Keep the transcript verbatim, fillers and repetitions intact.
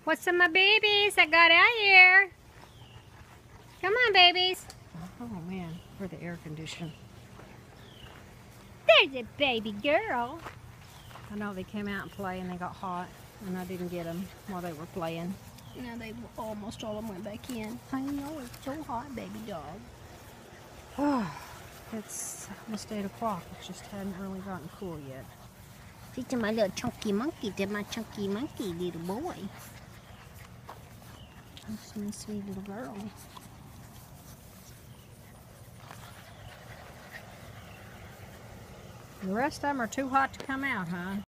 What's up, my babies? I got out here. Come on, babies. Oh, man. We're the air conditioner. There's a baby girl. I know they came out and played and they got hot, and I didn't get them while they were playing. Now they almost all of them went back in. I know, it's so hot, baby dog. Oh, it's almost eight o'clock. It just hadn't really gotten cool yet. These are my little chunky monkey. They're my chunky monkey little boy. That's my sweet little girl. The rest of them are too hot to come out, huh?